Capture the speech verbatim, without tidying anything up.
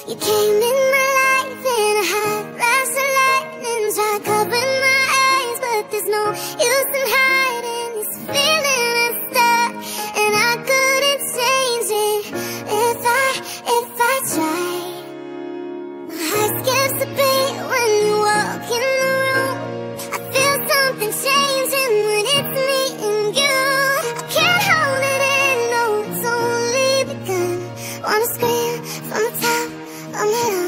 You came in my life in a hot flash of lightning. Try covering my eyes, but there's no use in hiding this feeling is stuck, and I couldn't change it if I, if I tried. My heart skips a beat when you walk in the room. I feel something changing when it's me and you. I can't hold it in, no, it's only begun. Wanna scream from the top of my lungs.